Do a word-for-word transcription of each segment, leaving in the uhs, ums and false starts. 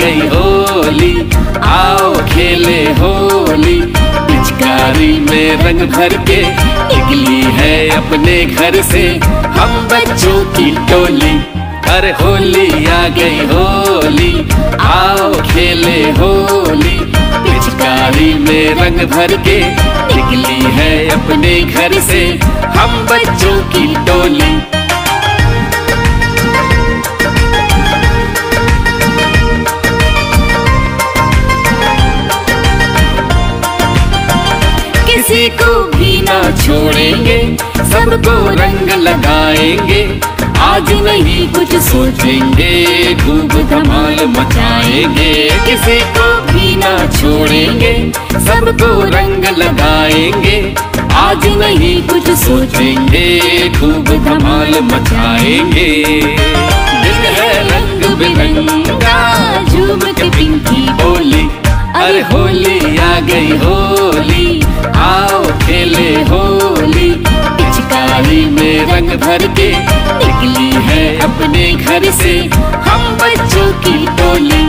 गई होली, आओ खेले होली। पिचकारी में रंग भर के निकली है अपने घर से हम बच्चों की टोली। अरे होली आ गई होली, आओ खेले होली। पिचकारी में रंग भर के निकली है अपने घर से हम बच्चों की टोली। किसी को भी ना छोड़ेंगे, सबको रंग लगाएंगे। आज नहीं कुछ सोचेंगे, खूब धमाल मचाएंगे। किसी को भी ना छोड़ेंगे, सबको रंग लगाएंगे। आज नहीं कुछ सोचेंगे, खूब धमाल मचाएंगे। दिन है रंग बिरंगा, झूम के पिंकी होली। अरे होली आ गई होली, आओ खेले होली। पिचकारी में रंग भर के निकली है अपने घर से हम बच्चों की टोली।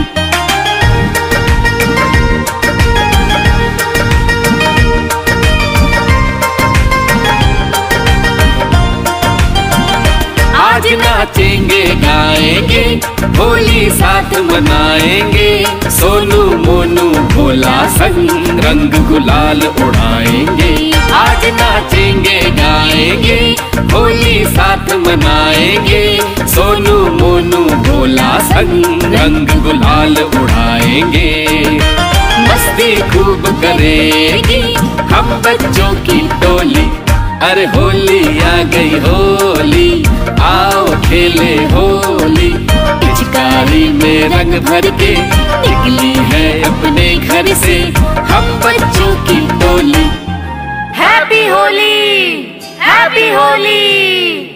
आज नाचेंगे गाएंगे, होली साथ मनाएंगे। सोनू मोनू भोला संग रंग गुलाल उड़ाएंगे। आज नाचेंगे गाएंगे, होली साथ मनाएंगे। सोनू मोनू भोला संग रंग गुलाल उड़ाएंगे। मस्ती खूब करेगी हम बच्चों की टोली। अरे होली आ गई होली, आओ खेले होली। पिचकारी में रंग भर के निकली है अपने घर से हम बच्चों की टोली। Happy Holi, happy Holi.